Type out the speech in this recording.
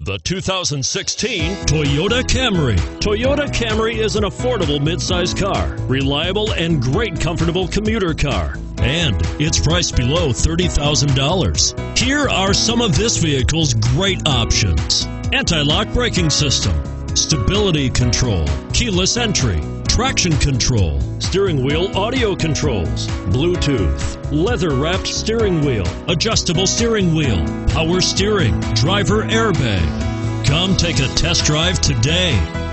The 2016 Toyota Camry. Toyota Camry is an affordable midsize car, reliable and great comfortable commuter car, and it's priced below $30,000. Here are some of this vehicle's great options: anti-lock braking system, stability control, keyless entry, traction control, steering wheel audio controls, Bluetooth, leather-wrapped steering wheel, adjustable steering wheel, power steering, driver airbag. Come take a test drive today.